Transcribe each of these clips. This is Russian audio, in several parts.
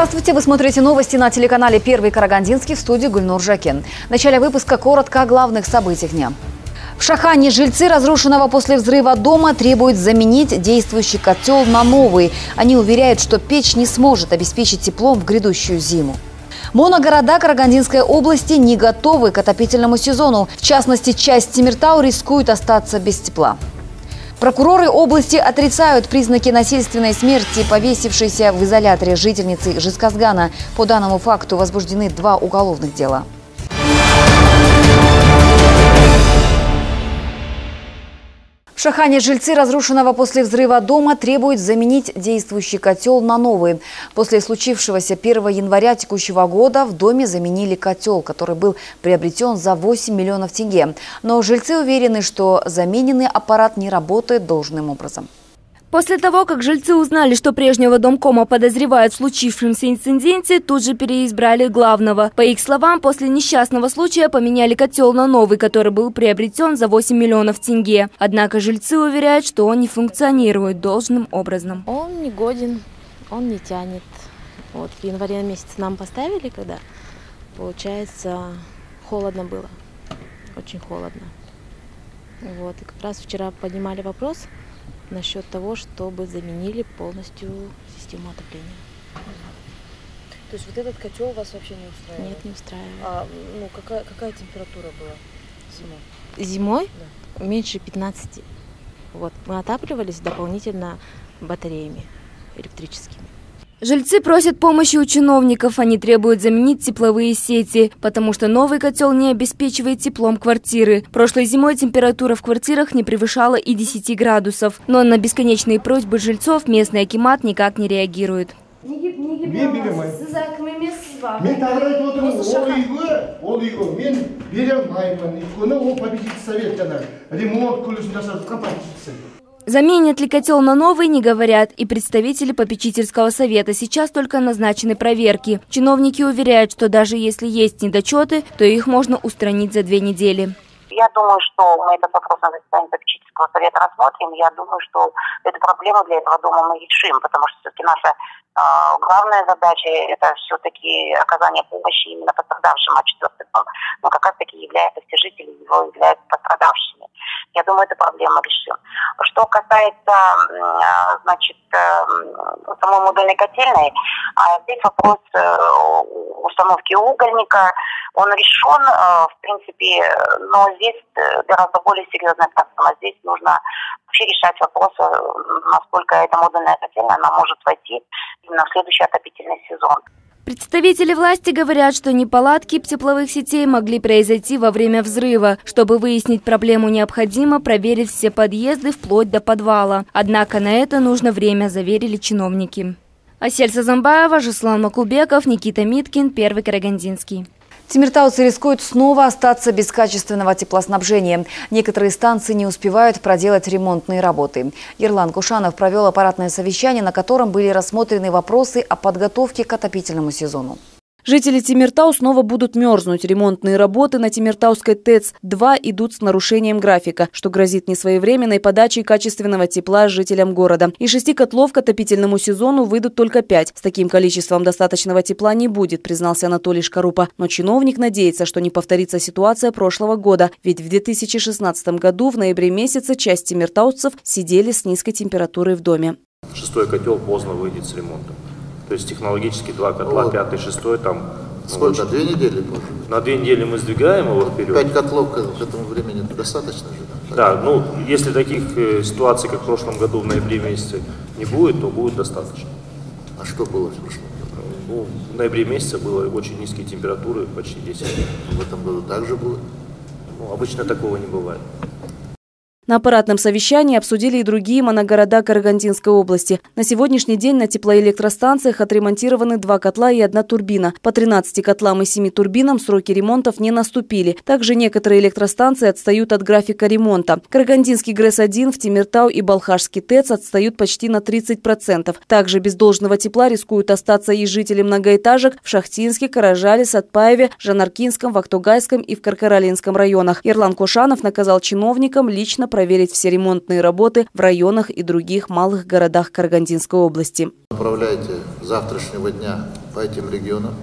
Здравствуйте! Вы смотрите новости на телеканале «Первый Карагандинский», в студии Гульнур Жакен. В начале выпуска коротко о главных событиях дня. В Шахане жильцы разрушенного после взрыва дома требуют заменить действующий котел на новый. Они уверяют, что печь не сможет обеспечить теплом в грядущую зиму. Моногорода Карагандинской области не готовы к отопительному сезону. В частности, часть Темиртау рискует остаться без тепла. Прокуроры области отрицают признаки насильственной смерти повесившейся в изоляторе жительницы Жезказгана. По данному факту возбуждены 2 уголовных дела. В Шахане жильцы разрушенного после взрыва дома требуют заменить действующий котел на новый. После случившегося 1 января текущего года в доме заменили котел, который был приобретен за 8 миллионов тенге. Но жильцы уверены, что замененный аппарат не работает должным образом. После того, как жильцы узнали, что прежнего домкома подозревают в случившемся инциденте, тут же переизбрали главного. По их словам, после несчастного случая поменяли котел на новый, который был приобретен за 8 миллионов тенге. Однако жильцы уверяют, что он не функционирует должным образом. Он не годен, он не тянет. Вот в январе месяце нам поставили, когда, получается, холодно было, очень холодно. Вот, и как раз вчера поднимали вопрос насчет того, чтобы заменили полностью систему отопления. То есть вот этот котел вас вообще не устраивает? Нет, не устраивает. Какая температура была зимой? Зимой? Да. Меньше 15. Вот. Мы отапливались дополнительно батареями электрическими. Жильцы просят помощи у чиновников. Они требуют заменить тепловые сети, потому что новый котел не обеспечивает теплом квартиры. Прошлой зимой температура в квартирах не превышала и 10 градусов. Но на бесконечные просьбы жильцов местный акимат никак не реагирует. Заменят ли котел на новый, не говорят и представители попечительского совета. Сейчас только назначены проверки. Чиновники уверяют, что даже если есть недочеты, то их можно устранить за 2 недели. Я думаю, что мы этот вопрос на заседании попечительского совета рассмотрим. Я думаю, что эту проблему для этого дома мы решим, потому что все-таки наша главная задача – это все-таки оказание помощи именно пострадавшим, а 4-й дом, как раз-таки является, все жители его являются пострадавшими. Я думаю, эту проблему решим. Что касается, самой модульной котельной, здесь вопрос установки угольника, он решен, в принципе, но здесь гораздо более серьезная проблема. Здесь нужно вообще решать вопрос, насколько эта модульная котельная она может войти именно в следующий отопительный сезон. Представители власти говорят, что неполадки тепловых сетей могли произойти во время взрыва. Чтобы выяснить проблему, необходимо проверить все подъезды вплоть до подвала. Однако на это нужно время, заверили чиновники. Асель Сазамбаева, Жаслан Макулбеков, Никита Миткин, Первый Карагандинский. Темиртауцы рискуют снова остаться без качественного теплоснабжения. Некоторые станции не успевают проделать ремонтные работы. Ерлан Кушанов провел аппаратное совещание, на котором были рассмотрены вопросы о подготовке к отопительному сезону. Жители Темиртау снова будут мерзнуть. Ремонтные работы на Темиртауской ТЭЦ-2 идут с нарушением графика, что грозит несвоевременной подачей качественного тепла жителям города. Из 6 котлов к отопительному сезону выйдут только 5. С таким количеством достаточного тепла не будет, признался Анатолий Шкарупа. Но чиновник надеется, что не повторится ситуация прошлого года. Ведь в 2016 году в ноябре месяце часть темиртауцев сидели с низкой температурой в доме. 6-й котел поздно выйдет с ремонтом. То есть технологически 2 котла, 5-й, 6-й там... Сколько? 2 недели позже? На 2 недели мы сдвигаем его вперед. 5 котлов к этому времени достаточно же? Да, если таких ситуаций, как в прошлом году в ноябре месяце, не будет, то будет достаточно. А что было в прошлом году? В ноябре месяце было очень низкие температуры, почти 10. В этом году также было? Обычно такого не бывает. На аппаратном совещании обсудили и другие моногорода Карагандинской области. На сегодняшний день на теплоэлектростанциях отремонтированы 2 котла и 1 турбина. По 13 котлам и 7 турбинам сроки ремонтов не наступили. Также некоторые электростанции отстают от графика ремонта. Карагандинский ГРЭС-1 в Темиртау и Балхашский ТЭЦ отстают почти на 30%. Также без должного тепла рискуют остаться и жители многоэтажек в Шахтинске, Каражале, Сатпаеве, Жанаркинском, Вактугайском и в Каркаралинском районах. Ерлан Кушанов наказал чиновникам лично проверить все ремонтные работы в районах и других малых городах Карагандинской области. Направляйте с завтрашнего дня по этим регионам.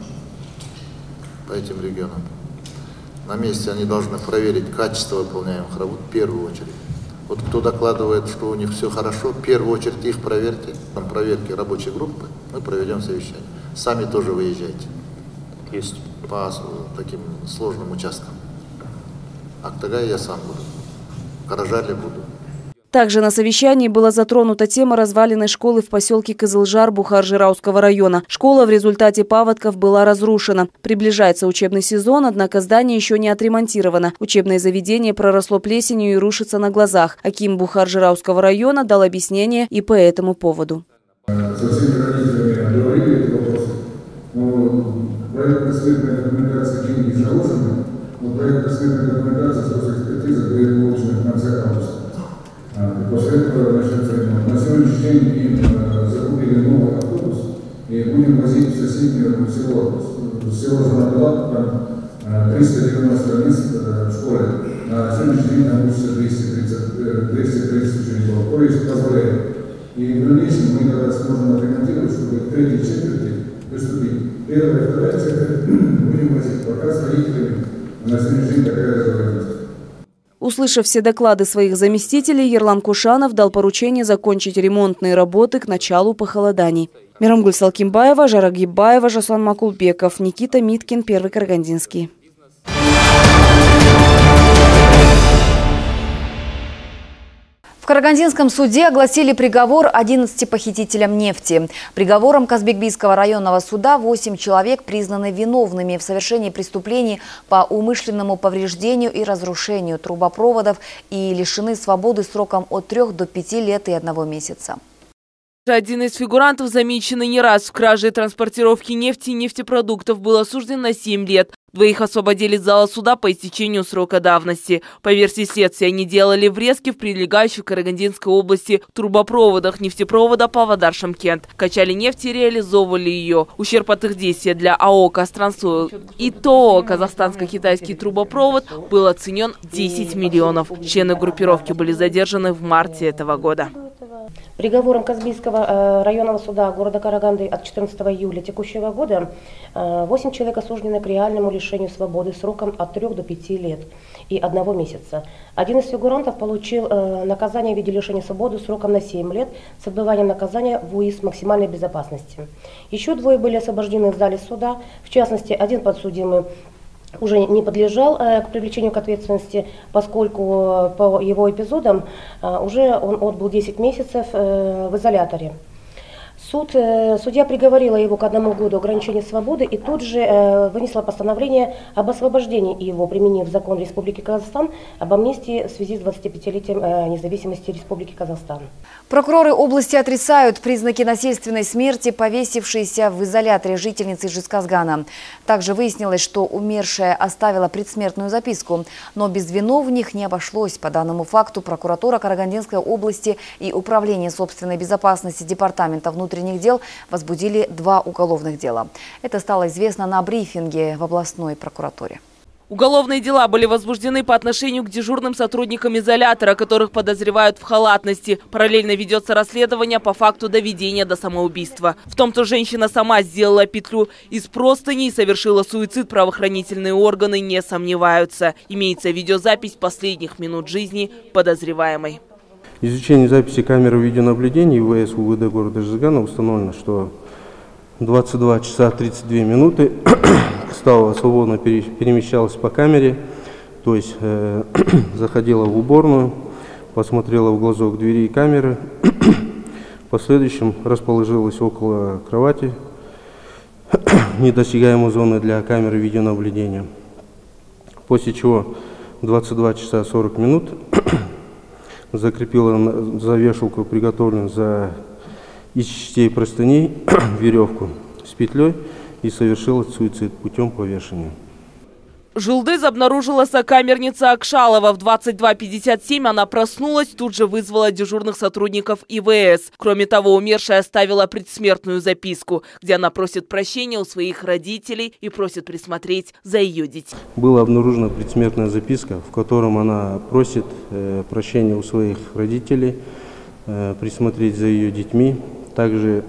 На месте они должны проверить качество выполняемых работ в первую очередь. Вот кто докладывает, что у них все хорошо, в первую очередь их проверьте. Там проверки рабочей группы, мы проведем совещание. Сами тоже выезжайте. Есть. По таким сложным участкам. Актагай я сам буду, Каражале буду. Также на совещании была затронута тема разваленной школы в поселке Кызылжар Бухар-Жирауского района. Школа в результате паводков была разрушена. Приближается учебный сезон, однако здание еще не отремонтировано. Учебное заведение проросло плесенью и рушится на глазах. Аким Бухар-Жирауского района дал объяснение и по этому поводу. Со всеми родителями говорили эти вопросы, но проектно-экспертная документация деньги не заложена, но проектно-экспертная документация с экспертизой будет получена в конце августа. После этого начнется ремонт. На сегодняшний день им закупили новый автобус и будем возить в соседнее село. Село Занадулак, там 390 мест в школе. На сегодняшний день там учатся 230 учеников. То есть позволяет. И в дальнейшем мы когда сможем отремонтировать, чтобы к третьей четверти приступить. Первая и вторая четверть будем возить. Пока с родителями на сегодняшний день такая договоренность. Услышав все доклады своих заместителей, Ерлан Кушанов дал поручение закончить ремонтные работы к началу похолоданий. Мирамгуль Салкимбаева, Жара Гибаева, Жаслан Макулбеков, Никита Миткин, Первый Карагандинский. В Карагандинском суде огласили приговор 11 похитителям нефти. Приговором Казбекбийского районного суда 8 человек признаны виновными в совершении преступлений по умышленному повреждению и разрушению трубопроводов и лишены свободы сроком от 3 до 5 лет и 1 месяца. Один из фигурантов, замеченный не раз в краже и транспортировке нефти и нефтепродуктов, был осужден на 7 лет. Двоих освободили из зала суда по истечению срока давности. По версии следствия, они делали врезки в прилегающих к Карагандинской области трубопроводах нефтепровода Павлодар-Шымкент. Качали нефть и реализовывали ее. Ущерб от их действия для АО «Казтрансойл» и ТОО «Казахстанско-китайский трубопровод» был оценен 10 миллионов. Члены группировки были задержаны в марте этого года. Приговором Казбийского районного суда города Караганды от 14 июля текущего года 8 человек осуждены к реальному лишению свободы сроком от 3 до 5 лет и 1 месяца. Один из фигурантов получил наказание в виде лишения свободы сроком на 7 лет с отбыванием наказания в УИС максимальной безопасности. Еще 2 были освобождены в зале суда, в частности, один подсудимый уже не подлежал к привлечению к ответственности, поскольку по его эпизодам уже он отбыл 10 месяцев в изоляторе. Судья приговорила его к 1 году ограничения свободы и тут же вынесла постановление об освобождении его, применив закон Республики Казахстан об амнистии в связи с 25-летием независимости Республики Казахстан. Прокуроры области отрицают признаки насильственной смерти, повесившейся в изоляторе жительницы Жезказгана. Также выяснилось, что умершая оставила предсмертную записку, но без виновных не обошлось. По данному факту прокуратура Карагандинской области и Управление собственной безопасности Департамента внутренних дел возбудили 2 уголовных дела. Это стало известно на брифинге в областной прокуратуре. Уголовные дела были возбуждены по отношению к дежурным сотрудникам изолятора, которых подозревают в халатности. Параллельно ведется расследование по факту доведения до самоубийства. В том, что женщина сама сделала петлю из простыни и совершила суицид, правоохранительные органы не сомневаются. Имеется видеозапись последних минут жизни подозреваемой. Изучение записи камеры видеонаблюдения ИВС УВД города Жезказгана установлено, что 22 часа 32 минуты Кстава свободно перемещалась по камере, то есть заходила в уборную, посмотрела в глазок двери камеры, в последующем расположилась около кровати, недосягаемой зоны для камеры видеонаблюдения. После чего 22 часа 40 минут закрепила за вешалку, приготовленную из частей простыней, веревку с петлей и совершила суицид путем повешения. Жылдыз обнаружила сокамерница Акшалова. В 22:57 она проснулась, тут же вызвала дежурных сотрудников ИВС. Кроме того, умершая оставила предсмертную записку, где она просит прощения у своих родителей и просит присмотреть за ее детьми. Была обнаружена предсмертная записка, в котором она просит прощения у своих родителей, присмотреть за ее детьми. Также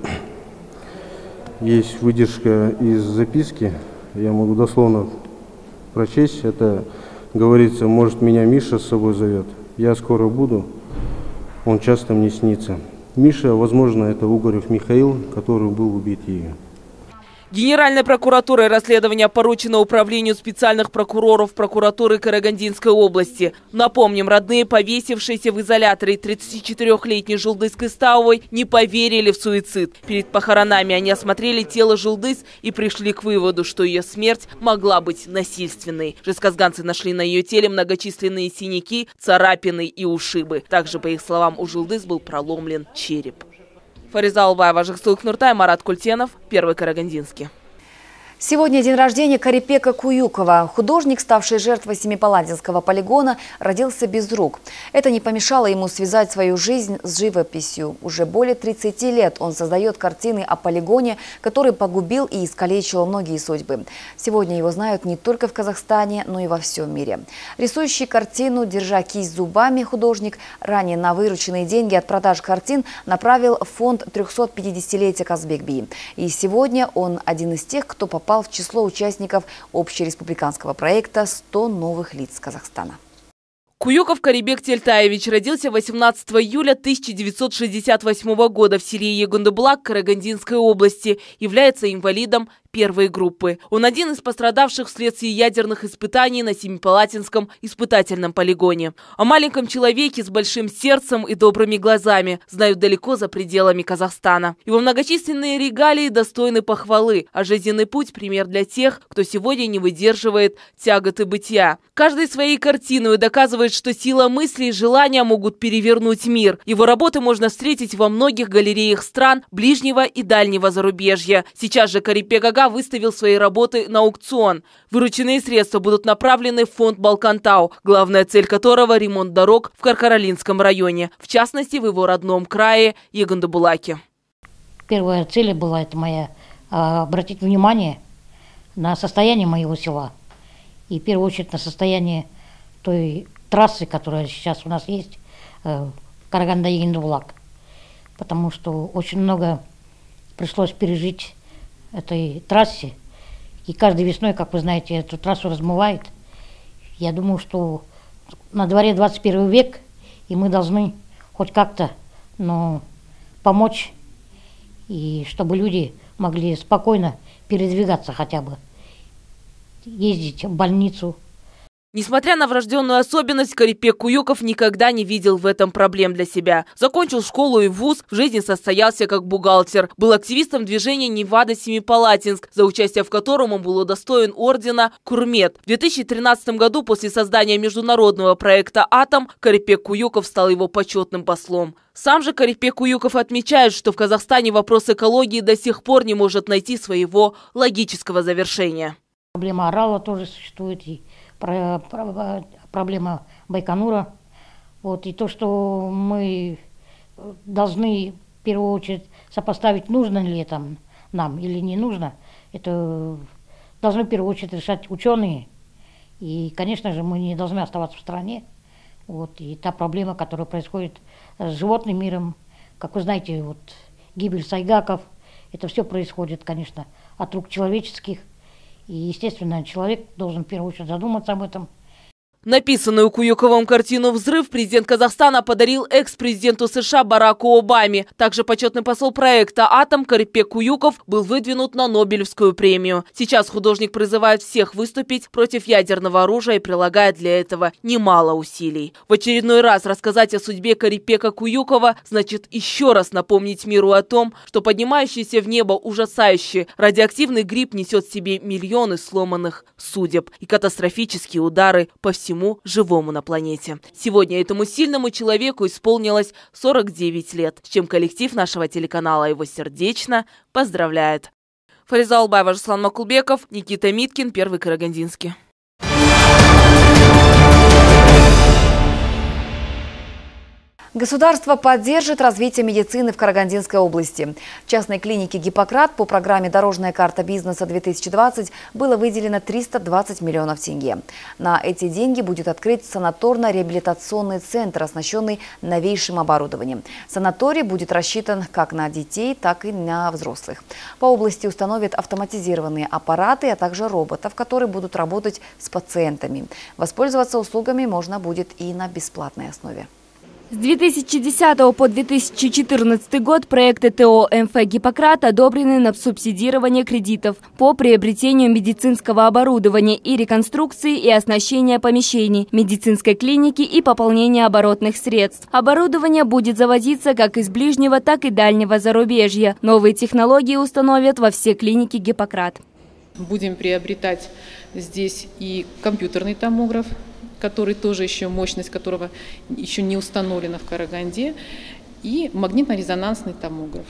есть выдержка из записки, я могу дословно прочесть. Это говорится: может, меня Миша с собой зовет, я скоро буду, он часто мне снится. Миша, возможно, это Угорев Михаил, который был убит ею. Генеральной прокуратурой расследование поручено Управлению специальных прокуроров прокуратуры Карагандинской области. Напомним, родные повесившиеся в изоляторе 34-летней Жылдыз Кыстаовой не поверили в суицид. Перед похоронами они осмотрели тело Жылдыз и пришли к выводу, что ее смерть могла быть насильственной. Жезказганцы нашли на ее теле многочисленные синяки, царапины и ушибы. Также, по их словам, у Жылдыз был проломлен череп. Фариза Албаева, Жаксылык Нуртай, Марат Культенов, Первый Карагандинский. Сегодня день рождения Карипека Куюкова. Художник, ставший жертвой Семипалатинского полигона, родился без рук. Это не помешало ему связать свою жизнь с живописью. Уже более 30 лет он создает картины о полигоне, который погубил и искалечил многие судьбы. Сегодня его знают не только в Казахстане, но и во всем мире. Рисующий картину, держа кисть зубами, художник ранее на вырученные деньги от продаж картин направил в фонд 350-летия Казбек-Би. И сегодня он один из тех, кто попал в число участников общереспубликанского проекта «100 новых лиц Казахстана». Куюков Карибек Тельтаевич родился 18 июля 1968 года в селе Егондыбулак Карагандинской области, является инвалидом первой группы. Он один из пострадавших вследствие ядерных испытаний на Семипалатинском испытательном полигоне. О маленьком человеке с большим сердцем и добрыми глазами знают далеко за пределами Казахстана. Его многочисленные регалии достойны похвалы, а жизненный путь – пример для тех, кто сегодня не выдерживает тяготы бытия. Каждой своей картиной доказывает, что сила мысли и желания могут перевернуть мир. Его работы можно встретить во многих галереях стран ближнего и дальнего зарубежья. Сейчас же Карипек Ага выставил свои работы на аукцион. Вырученные средства будут направлены в фонд Балкантау, главная цель которого – ремонт дорог в Каркаралинском районе, в частности, в его родном крае Егондыбулаке. Первая цель была это моя – обратить внимание на состояние моего села. И в первую очередь на состояние той трассы, которая сейчас у нас есть, Караганда-Егондыбулак. Потому что очень много пришлось пережить этой трассе. И каждой весной, как вы знаете, эту трассу размывает. Я думаю, что на дворе 21 век, и мы должны хоть как-то, но помочь, и чтобы люди могли спокойно передвигаться хотя бы, ездить в больницу. Несмотря на врожденную особенность, Карипек Куюков никогда не видел в этом проблем для себя. Закончил школу и вуз, в жизни состоялся как бухгалтер. Был активистом движения Невада Семипалатинск, за участие в котором он был удостоен ордена Курмет. В 2013 году, после создания международного проекта «Атом», Карипек Куюков стал его почетным послом. Сам же Карипек Куюков отмечает, что в Казахстане вопрос экологии до сих пор не может найти своего логического завершения. Проблема Орала тоже существует, и проблема Байконура. Вот, и то, что мы должны в первую очередь сопоставить, нужно ли это нам или не нужно, это должны в первую очередь решать ученые. И, конечно же, мы не должны оставаться в стороне. Вот, и та проблема, которая происходит с животным миром, как вы знаете, вот, гибель сайгаков, это все происходит, конечно, от рук человеческих. И, естественно, человек должен в первую очередь задуматься об этом. Написанную Куюковым картину «Взрыв» президент Казахстана подарил экс-президенту США Бараку Обаме. Также почетный посол проекта «Атом» Карипек Куюков был выдвинут на Нобелевскую премию. Сейчас художник призывает всех выступить против ядерного оружия и прилагает для этого немало усилий. В очередной раз рассказать о судьбе Карипека Куюкова значит еще раз напомнить миру о том, что поднимающийся в небо ужасающий радиоактивный гриб несет в себе миллионы сломанных судеб и катастрофические удары по всему живому на планете. Сегодня этому сильному человеку исполнилось 49 лет, с чем коллектив нашего телеканала его сердечно поздравляет. Фариза Албаева, Жаслан Макулбеков, Никита Миткин, Первый Карагандинский. Государство поддержит развитие медицины в Карагандинской области. В частной клинике «Гиппократ» по программе «Дорожная карта бизнеса-2020» было выделено 320 миллионов тенге. На эти деньги будет открыт санаторно-реабилитационный центр, оснащенный новейшим оборудованием. Санаторий будет рассчитан как на детей, так и на взрослых. По области установят автоматизированные аппараты, а также роботов, которые будут работать с пациентами. Воспользоваться услугами можно будет и на бесплатной основе. С 2010 по 2014 год проекты ТО МФ «Гиппократ» одобрены на субсидирование кредитов по приобретению медицинского оборудования и реконструкции и оснащения помещений медицинской клиники и пополнения оборотных средств. Оборудование будет завозиться как из ближнего, так и дальнего зарубежья. Новые технологии установят во все клиники «Гиппократ». Будем приобретать здесь и компьютерный томограф, который тоже еще, мощность которого еще не установлена в Караганде, и магнитно-резонансный томограф.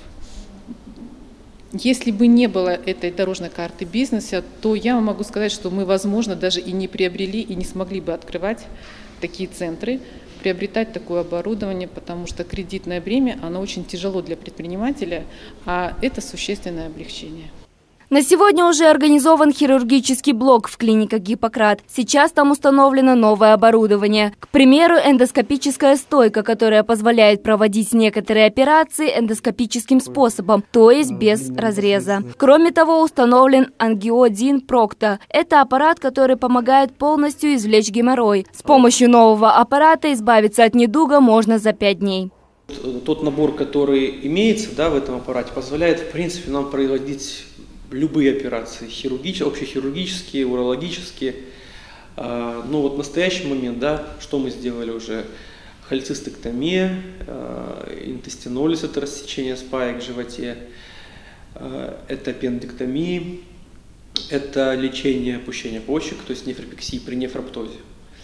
Если бы не было этой дорожной карты бизнеса, то я вам могу сказать, что мы, возможно, даже и не приобрели, и не смогли бы открывать такие центры, приобретать такое оборудование, потому что кредитное бремя, оно очень тяжело для предпринимателя, а это существенное облегчение. На сегодня уже организован хирургический блок в клиниках «Гиппократ». Сейчас там установлено новое оборудование. К примеру, эндоскопическая стойка, которая позволяет проводить некоторые операции эндоскопическим способом, то есть без разреза. Кроме того, установлен ангиодин Прокта. Это аппарат, который помогает полностью извлечь геморрой. С помощью нового аппарата избавиться от недуга можно за 5 дней. Тот набор, который имеется, в этом аппарате, позволяет, в принципе, нам производить любые операции, общехирургические, урологические. Но вот в настоящий момент, что мы сделали уже? Холецистектомия, интестинолиз, это рассечение спаек в животе, это аппендэктомия, это лечение опущения почек, то есть нефропексии при нефроптозе.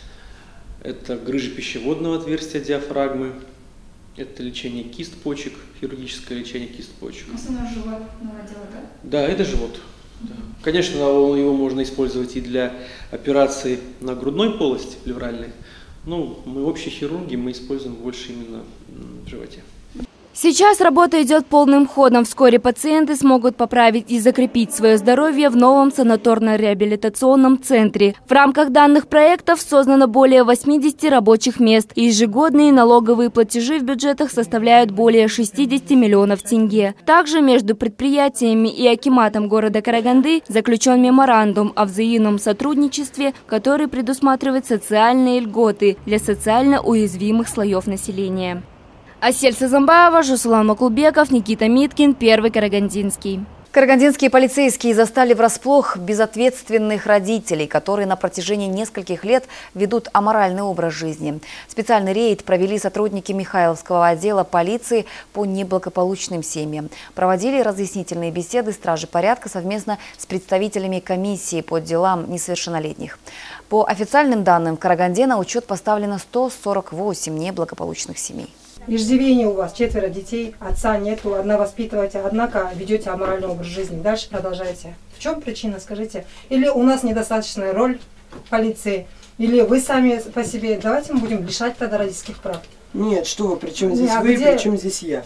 Это грыжи пищеводного отверстия диафрагмы. Это лечение кист почек, хирургическое лечение кист почек. Основной живот дело, да? Да, это живот. Да. Конечно, его можно использовать и для операций на грудной полости, плевральной. Но мы общие хирурги, мы используем больше именно в животе. Сейчас работа идет полным ходом. Вскоре пациенты смогут поправить и закрепить свое здоровье в новом санаторно-реабилитационном центре. В рамках данных проектов создано более 80 рабочих мест. И ежегодные налоговые платежи в бюджетах составляют более 60 миллионов тенге. Также между предприятиями и акиматом города Караганды заключен меморандум о взаимном сотрудничестве, который предусматривает социальные льготы для социально уязвимых слоев населения. Асель Сазамбаева, Жусулан Макулбеков, Никита Миткин, Первый Карагандинский. Карагандинские полицейские застали врасплох безответственных родителей, которые на протяжении нескольких лет ведут аморальный образ жизни. Специальный рейд провели сотрудники Михайловского отдела полиции по неблагополучным семьям. Проводили разъяснительные беседы стражи порядка совместно с представителями комиссии по делам несовершеннолетних. По официальным данным, в Караганде на учет поставлено 148 неблагополучных семей. Иждивение у вас, 4 детей, отца нету, одна воспитываете, однако ведете аморальный образ жизни. Дальше продолжайте. В чем причина, скажите? Или у нас недостаточная роль полиции, или вы сами по себе. Давайте мы будем лишать тогда родительских прав. Нет, что вы, при чем здесь вы, при чем здесь я?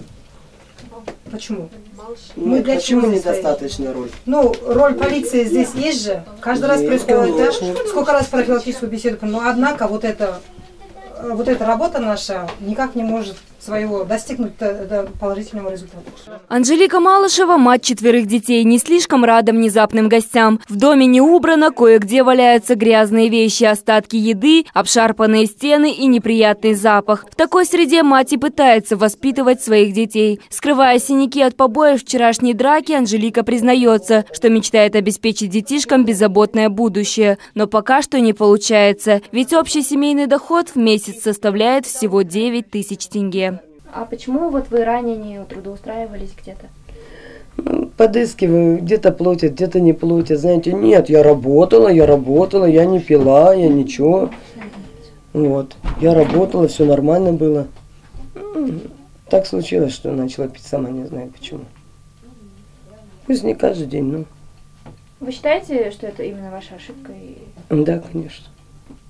Почему? Мы для почему недостаточная роль? Ну, роль полиции здесь есть же. Каждый раз происходит, да? Сколько раз профилактическую беседу, но однако вот эта работа наша никак не может своего достигнуть до положительного результата. Анжелика Малышева, мать 4 детей, не слишком рада внезапным гостям. В доме не убрано, кое-где валяются грязные вещи, остатки еды, обшарпанные стены и неприятный запах. В такой среде мать и пытается воспитывать своих детей. Скрывая синяки от побоев вчерашней драки, Анжелика признается, что мечтает обеспечить детишкам беззаботное будущее. Но пока что не получается, ведь общий семейный доход в месяц составляет всего 9 тысяч тенге. А почему вот вы ранее не трудоустраивались где-то? Подыскиваю, где-то платят, где-то не платят. Знаете, нет, я работала, я не пила, я ничего. Вот, я работала, все нормально было. Так случилось, что начала пить, сама не знаю почему. Пусть не каждый день, но... Вы считаете, что это именно ваша ошибка? Да, конечно.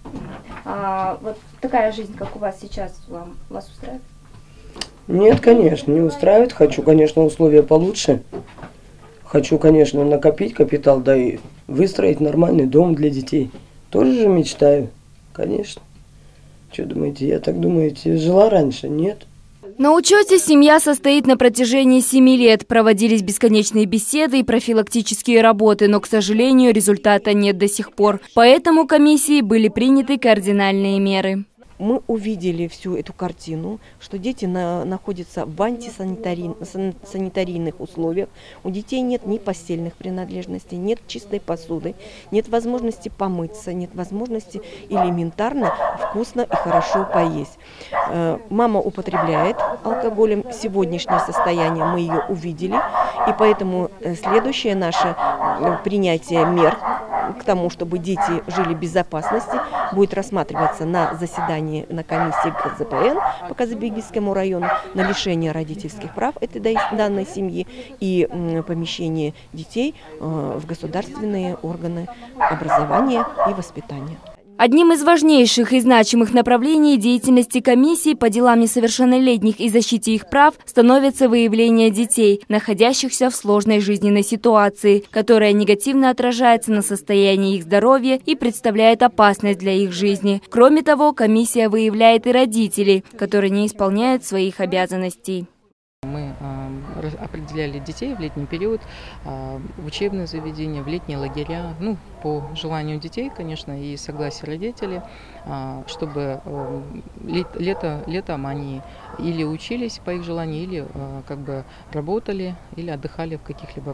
Вот такая жизнь, как у вас сейчас, вас устраивает? Нет, конечно, не устраивает. Хочу, конечно, условия получше. Хочу, конечно, накопить капитал, да и выстроить нормальный дом для детей. Тоже же мечтаю, конечно. Что думаете, я так думаете, жила раньше? Нет. На учете семья состоит на протяжении 7 лет. Проводились бесконечные беседы и профилактические работы, но, к сожалению, результата нет до сих пор. Поэтому комиссией были приняты кардинальные меры. Мы увидели всю эту картину, что дети находятся в антисанитарийных условиях. У детей нет ни постельных принадлежностей, нет чистой посуды, нет возможности помыться, нет возможности элементарно вкусно и хорошо поесть. Мама употребляет алкоголем. Сегодняшнее состояние мы ее увидели. И поэтому следующее наше принятие мер к тому, чтобы дети жили в безопасности, будет рассматриваться на заседании на комиссии КЗПН по Казбегийскому району на лишение родительских прав этой данной семьи и помещение детей в государственные органы образования и воспитания. Одним из важнейших и значимых направлений деятельности комиссии по делам несовершеннолетних и защите их прав становится выявление детей, находящихся в сложной жизненной ситуации, которая негативно отражается на состоянии их здоровья и представляет опасность для их жизни. Кроме того, комиссия выявляет и родителей, которые не исполняют своих обязанностей. Мы определяли детей в летний период в учебные заведения, в летние лагеря, по желанию детей, конечно, и согласия родителей, чтобы летом они или учились по их желанию, или работали, или отдыхали в каких-либо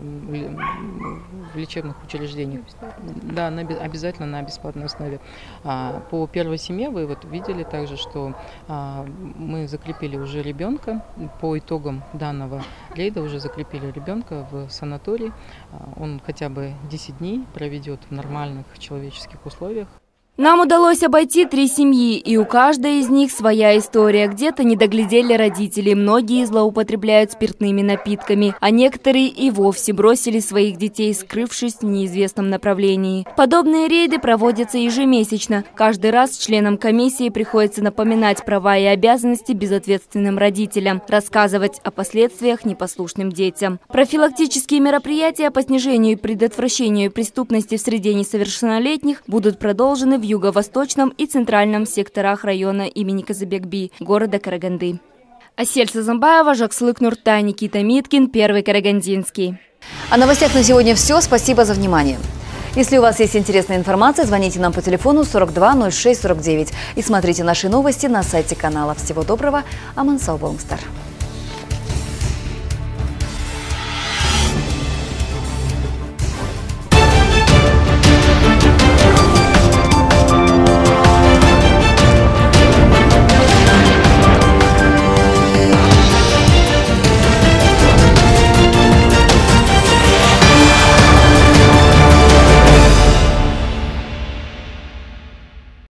в лечебных учреждениях. Да, обязательно на бесплатной основе. По первой семье вы видели также, что мы закрепили уже ребенка. По итогам данного рейда уже закрепили ребенка в санатории. Он хотя бы 10 дней проведет в нормальных человеческих условиях. Нам удалось обойти 3 семьи, и у каждой из них своя история. Где-то не доглядели родители, многие злоупотребляют спиртными напитками, а некоторые и вовсе бросили своих детей, скрывшись в неизвестном направлении. Подобные рейды проводятся ежемесячно. Каждый раз членам комиссии приходится напоминать права и обязанности безответственным родителям, рассказывать о последствиях непослушным детям. Профилактические мероприятия по снижению и предотвращению преступности в среде несовершеннолетних будут продолжены в юго-восточном и центральном секторах района имени Казбек-Би, города Караганды. Асель Сазамбаева, Жакслык Нуртай, Никита Миткин, Первый Карагандинский. О новостях на сегодня все. Спасибо за внимание. Если у вас есть интересная информация, звоните нам по телефону 42 06 49 и смотрите наши новости на сайте канала. Всего доброго. Аман сау болыңыздар.